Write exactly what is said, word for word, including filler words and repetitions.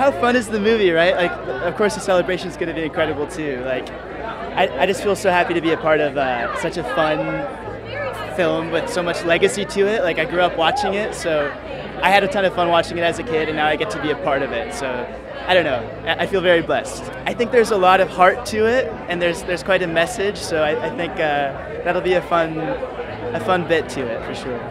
how fun is the movie, right? Like, of course the celebration is going to be incredible too. Like, I, I just feel so happy to be a part of uh, such a fun film with so much legacy to it. Like, I grew up watching it, so I had a ton of fun watching it as a kid, and now I get to be a part of it. So I don't know, I feel very blessed. I think there's a lot of heart to it, and there's there's quite a message, so I, I think uh, that'll be a fun, a fun bit to it for sure.